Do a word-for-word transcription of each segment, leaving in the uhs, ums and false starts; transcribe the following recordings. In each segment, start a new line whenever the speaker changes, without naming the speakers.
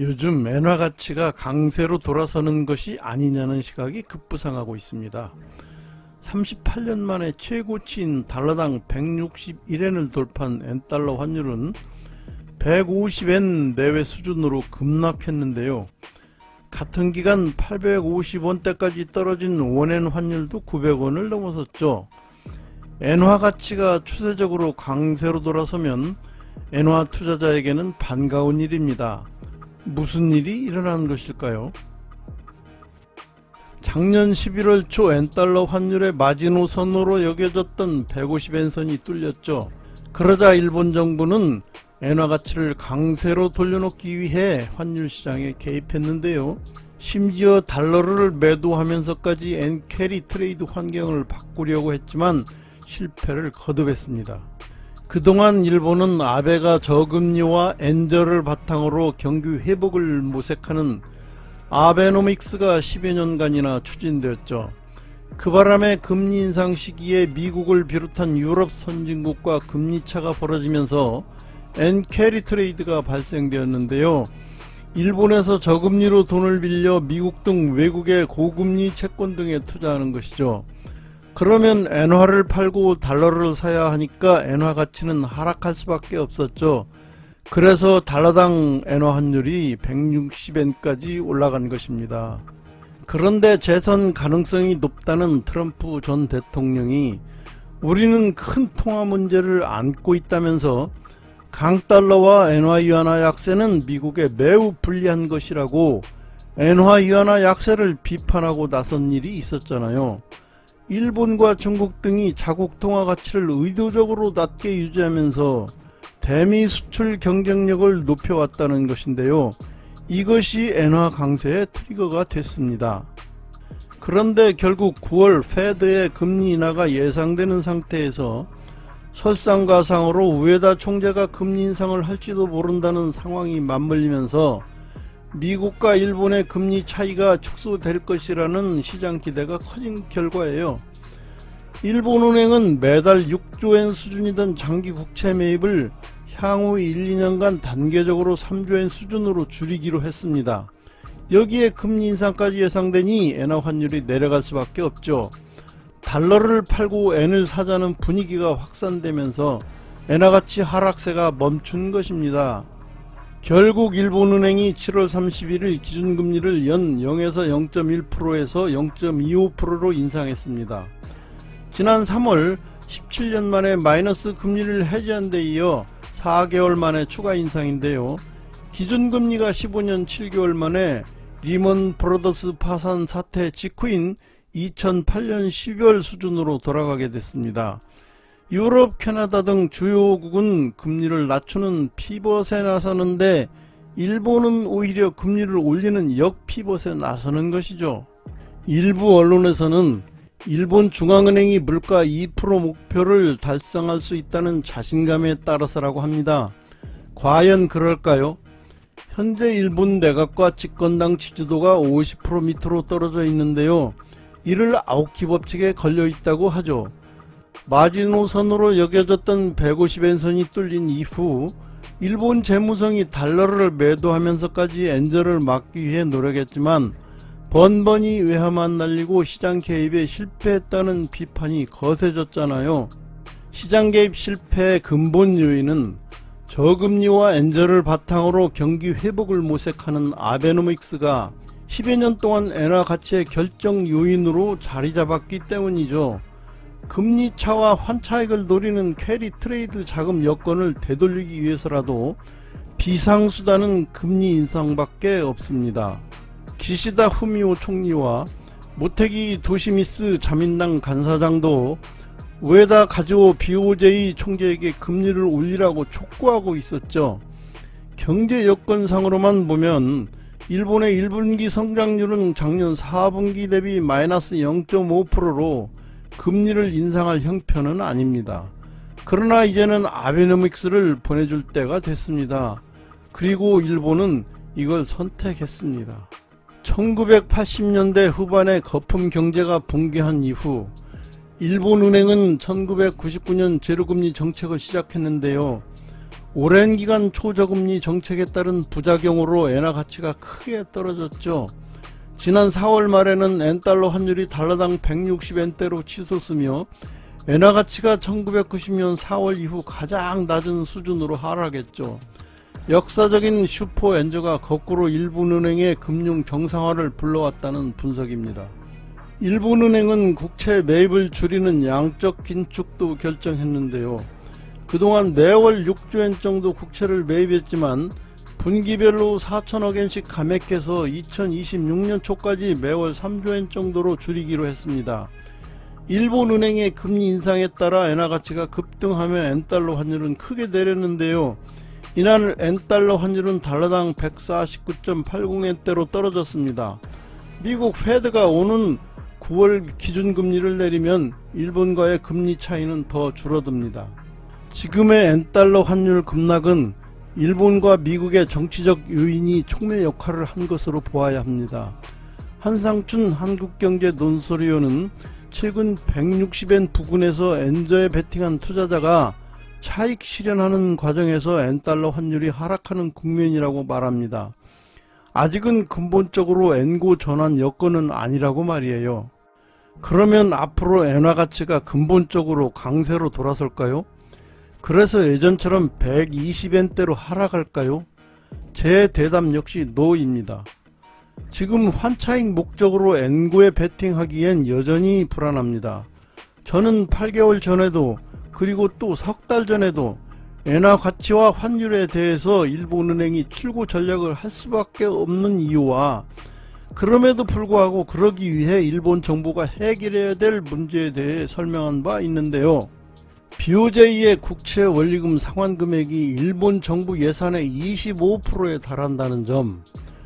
요즘 엔화 가치가 강세로 돌아서는 것이 아니냐는 시각이 급부상하고 있습니다. 삼십팔 년 만에 최고치인 달러당 백육십일 엔을 돌파한 엔달러 환율은 백오십 엔 내외 수준으로 급락했는데요. 같은 기간 팔백오십 원대까지 떨어진 원엔 환율도 구백 원을 넘어섰죠. 엔화 가치가 추세적으로 강세로 돌아서면 엔화 투자자에게는 반가운 일입니다. 무슨 일이 일어나는 것일까요? 작년 십일월 초 엔달러 환율의 마지노선으로 여겨졌던 백오십 엔 선이 뚫렸죠. 그러자 일본 정부는 엔화 가치를 강세로 돌려놓기 위해 환율 시장에 개입했는데요. 심지어 달러를 매도하면서까지 엔캐리 트레이드 환경을 바꾸려고 했지만 실패를 거듭했습니다. 그동안 일본은 아베가 저금리와 엔저를 바탕으로 경기 회복을 모색하는 아베노믹스가 십여 년간이나 추진되었죠. 그 바람에 금리 인상 시기에 미국을 비롯한 유럽 선진국과 금리차가 벌어지면서 엔캐리 트레이드가 발생되었는데요. 일본에서 저금리로 돈을 빌려 미국 등 외국의 고금리 채권 등에 투자하는 것이죠. 그러면 엔화를 팔고 달러를 사야 하니까 엔화 가치는 하락할 수밖에 없었죠. 그래서 달러당 엔화 환율이 백육십 엔까지 올라간 것입니다. 그런데 재선 가능성이 높다는 트럼프 전 대통령이 우리는 큰 통화 문제를 안고 있다면서 강달러와 엔화 위안화 약세는 미국에 매우 불리한 것이라고 엔화 위안화 약세를 비판하고 나선 일이 있었잖아요. 일본과 중국 등이 자국 통화 가치를 의도적으로 낮게 유지하면서 대미 수출 경쟁력을 높여왔다는 것인데요. 이것이 엔화 강세의 트리거가 됐습니다. 그런데 결국 구월 페드의 금리 인하가 예상되는 상태에서 설상가상으로 우에다 총재가 금리 인상을 할지도 모른다는 상황이 맞물리면서 미국과 일본의 금리 차이가 축소될 것이라는 시장 기대가 커진 결과예요. 일본은행은 매달 육조 엔 수준이던 장기 국채 매입을 향후 일, 이 년간 단계적으로 삼조 엔 수준으로 줄이기로 했습니다. 여기에 금리 인상까지 예상되니 엔화 환율이 내려갈 수밖에 없죠. 달러를 팔고 엔을 사자는 분위기가 확산되면서 엔화 가치 하락세가 멈춘 것입니다. 결국 일본은행이 칠월 삼십일일 기준금리를 연 영에서 영 점 일 퍼센트에서 영 점 이오 퍼센트로 인상했습니다. 지난 삼월 십칠 년 만에 마이너스 금리를 해제한 데 이어 사 개월 만에 추가 인상인데요. 기준금리가 십오 년 칠 개월 만에 리먼 브러더스 파산 사태 직후인 이천팔 년 십이월 수준으로 돌아가게 됐습니다. 유럽, 캐나다 등 주요국은 금리를 낮추는 피벗에 나서는데 일본은 오히려 금리를 올리는 역피벗에 나서는 것이죠. 일부 언론에서는 일본 중앙은행이 물가 이 퍼센트 목표를 달성할 수 있다는 자신감에 따라서라고 합니다. 과연 그럴까요? 현재 일본 내각과 집권당 지지도가 오십 퍼센트 밑으로 떨어져 있는데요. 이를 아오키 법칙에 걸려 있다고 하죠. 마지노선으로 여겨졌던 백오십 엔 선이 뚫린 이후 일본 재무성이 달러를 매도하면서까지 엔저를 막기 위해 노력했지만 번번이 외화만 날리고 시장 개입에 실패했다는 비판이 거세졌잖아요. 시장 개입 실패의 근본 요인은 저금리와 엔저를 바탕으로 경기 회복을 모색하는 아베노믹스가 십여 년 동안 엔화 가치의 결정 요인으로 자리 잡았기 때문이죠. 금리 차와 환차익을 노리는 캐리 트레이드 자금 여건을 되돌리기 위해서라도 비상수단은 금리 인상밖에 없습니다. 기시다 후미오 총리와 모테기 도시미스 자민당 간사장도 우에다 가즈오 비오제이 총재에게 금리를 올리라고 촉구하고 있었죠. 경제 여건상으로만 보면 일본의 일 분기 성장률은 작년 사 분기 대비 마이너스 영 점 오 퍼센트로 금리를 인상할 형편은 아닙니다. 그러나 이제는 아베노믹스를 보내줄 때가 됐습니다. 그리고 일본은 이걸 선택했습니다. 천구백팔십 년대 후반에 거품 경제가 붕괴한 이후 일본은행은 천구백구십구 년 제로금리 정책을 시작했는데요. 오랜 기간 초저금리 정책에 따른 부작용으로 엔화 가치가 크게 떨어졌죠. 지난 사월 말에는 엔달러 환율이 달러당 백육십 엔대로 치솟으며 엔화 가치가 천구백구십 년 사월 이후 가장 낮은 수준으로 하락했죠. 역사적인 슈퍼 엔저가 거꾸로 일본은행의 금융 정상화를 불러왔다는 분석입니다. 일본은행은 국채 매입을 줄이는 양적 긴축도 결정했는데요. 그동안 매월 육조엔 정도 국채를 매입했지만 분기별로 사천억엔씩 감액해서 이천이십육년 초까지 매월 삼조엔 정도로 줄이기로 했습니다. 일본은행의 금리 인상에 따라 엔화 가치가 급등하며 엔달러 환율은 크게 내렸는데요. 이날 엔달러 환율은 달러당 백사십구 점 팔공 엔대로 떨어졌습니다. 미국 페드가 오는 구월 기준금리를 내리면 일본과의 금리 차이는 더 줄어듭니다. 지금의 엔달러 환율 급락은 일본과 미국의 정치적 요인이 촉매 역할을 한 것으로 보아야 합니다. 한상춘 한국경제 논설위원은 최근 백육십 엔 부근에서 엔저에 베팅한 투자자가 차익 실현하는 과정에서 엔달러 환율이 하락하는 국면이라고 말합니다. 아직은 근본적으로 엔고 전환 여건은 아니라고 말이에요. 그러면 앞으로 엔화 가치가 근본적으로 강세로 돌아설까요? 그래서 예전처럼 백이십 엔대로 하락할까요? 제 대답 역시 노입니다. 지금 환차익 목적으로 엔고에 베팅하기엔 여전히 불안합니다. 저는 팔 개월 전에도 그리고 또 석 달 전에도 엔화 가치와 환율에 대해서 일본은행이 출구 전략을 할 수밖에 없는 이유와 그럼에도 불구하고 그러기 위해 일본 정부가 해결해야 될 문제에 대해 설명한 바 있는데요. 비오제이의 국채 원리금 상환 금액이 일본 정부 예산의 이십오 퍼센트에 달한다는 점,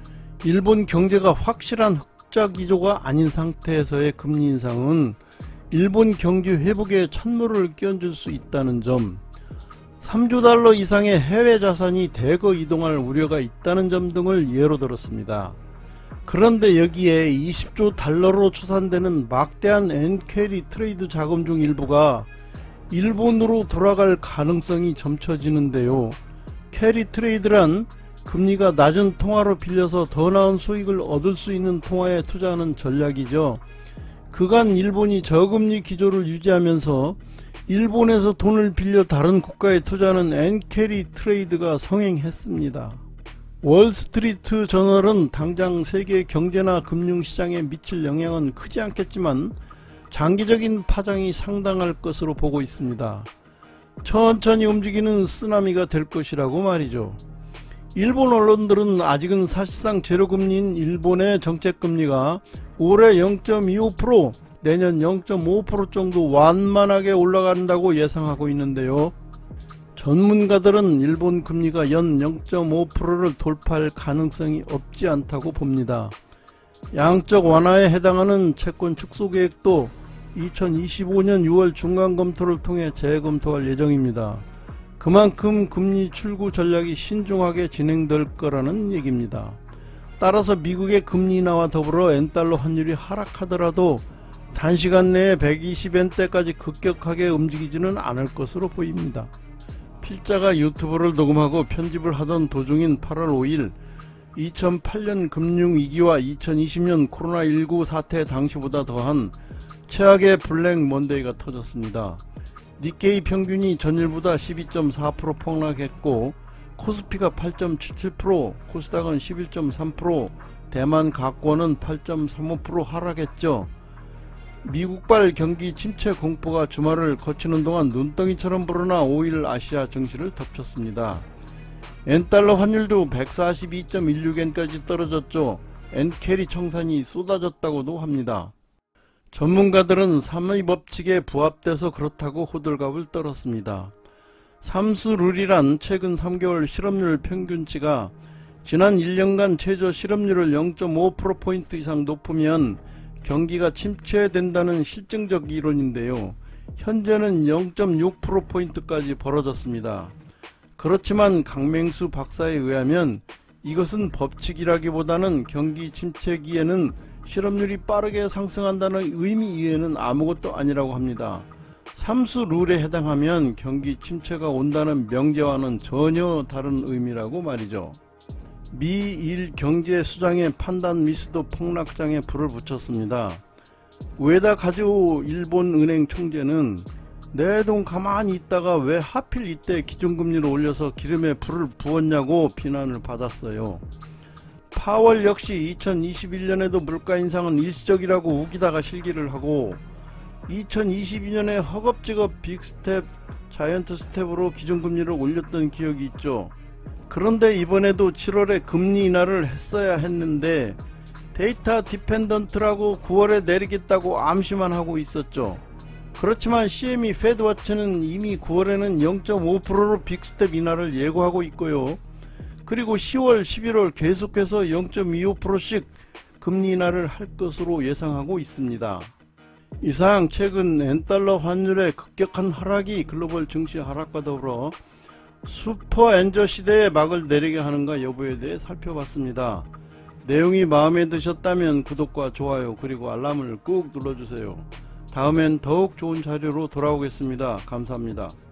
일본 경제가 확실한 흑자 기조가 아닌 상태에서의 금리 인상은 일본 경제 회복에 찬물을 끼얹을 수 있다는 점, 삼조 달러 이상의 해외 자산이 대거 이동할 우려가 있다는 점 등을 예로 들었습니다. 그런데 여기에 이십조 달러로 추산되는 막대한 엔캐리 트레이드 자금 중 일부가 일본으로 돌아갈 가능성이 점쳐지는데요. 캐리 트레이드란 금리가 낮은 통화로 빌려서 더 나은 수익을 얻을 수 있는 통화에 투자하는 전략이죠. 그간 일본이 저금리 기조를 유지하면서 일본에서 돈을 빌려 다른 국가에 투자하는 엔캐리 트레이드가 성행했습니다. 월스트리트 저널은 당장 세계 경제나 금융시장에 미칠 영향은 크지 않겠지만 장기적인 파장이 상당할 것으로 보고 있습니다. 천천히 움직이는 쓰나미가 될 것이라고 말이죠. 일본 언론들은 아직은 사실상 제로금리인 일본의 정책금리가 올해 영 점 이오 퍼센트, 내년 영 점 오 퍼센트 정도 완만하게 올라간다고 예상하고 있는데요. 전문가들은 일본 금리가 연 영 점 오 퍼센트를 돌파할 가능성이 없지 않다고 봅니다. 양적 완화에 해당하는 채권 축소 계획도 이천이십오년 유월 중간 검토를 통해 재검토할 예정입니다. 그만큼 금리 출구 전략이 신중하게 진행될 거라는 얘기입니다. 따라서 미국의 금리 인하와 더불어 엔달러 환율이 하락하더라도 단시간 내에 백이십 엔대까지 급격하게 움직이지는 않을 것으로 보입니다. 필자가 유튜브를 녹음하고 편집을 하던 도중인 팔월 오일, 이천팔년 금융위기와 이천이십년 코로나십구 사태 당시보다 더한 최악의 블랙 먼데이가 터졌습니다. 니케이 평균이 전일보다 십이 점 사 퍼센트 폭락했고 코스피가 팔 점 칠칠 퍼센트, 코스닥은 십일 점 삼 퍼센트, 대만 가권은 팔 점 삼오 퍼센트 하락했죠. 미국발 경기 침체 공포가 주말을 거치는 동안 눈덩이처럼 불어나 오일 아시아 증시를 덮쳤습니다. 엔달러 환율도 백사십이 점 일육 엔까지 떨어졌죠. 엔캐리 청산이 쏟아졌다고도 합니다. 전문가들은 삼의 법칙에 부합돼서 그렇다고 호들갑을 떨었습니다. 삼수룰이란 최근 삼 개월 실업률 평균치가 지난 일 년간 최저 실업률을 영 점 오 퍼센트포인트 이상 높으면 경기가 침체된다는 실증적 이론인데요. 현재는 영 점 육 퍼센트포인트까지 벌어졌습니다. 그렇지만 강맹수 박사에 의하면 이것은 법칙이라기보다는 경기 침체기에는 실업률이 빠르게 상승한다는 의미 이외에는 아무것도 아니라고 합니다. 삼수 룰에 해당하면 경기 침체가 온다는 명제와는 전혀 다른 의미라고 말이죠. 미일 경제 수장의 판단 미스도 폭락장에 불을 붙였습니다. 우에다 카즈오 일본 은행 총재는 내 돈 가만히 있다가 왜 하필 이때 기준금리를 올려서 기름에 불을 부었냐고 비난을 받았어요. 파월 역시 이천이십일 년에도 물가 인상은 일시적이라고 우기다가 실기를 하고 이천이십이 년에 허겁지겁 빅스텝, 자이언트 스텝으로 기준금리를 올렸던 기억이 있죠. 그런데 이번에도 칠월에 금리 인하를 했어야 했는데 데이터 디펜던트라고 구월에 내리겠다고 암시만 하고 있었죠. 그렇지만 씨엠이 페드워치는 이미 구월에는 영 점 오 퍼센트로 빅스텝 인하를 예고하고 있고요. 그리고 시월, 십일월 계속해서 영 점 이오 퍼센트씩 금리 인하를 할 것으로 예상하고 있습니다. 이상 최근 엔달러 환율의 급격한 하락이 글로벌 증시 하락과 더불어 슈퍼 엔저 시대에 막을 내리게 하는가 여부에 대해 살펴봤습니다. 내용이 마음에 드셨다면 구독과 좋아요 그리고 알람을 꾹 눌러주세요. 다음엔 더욱 좋은 자료로 돌아오겠습니다. 감사합니다.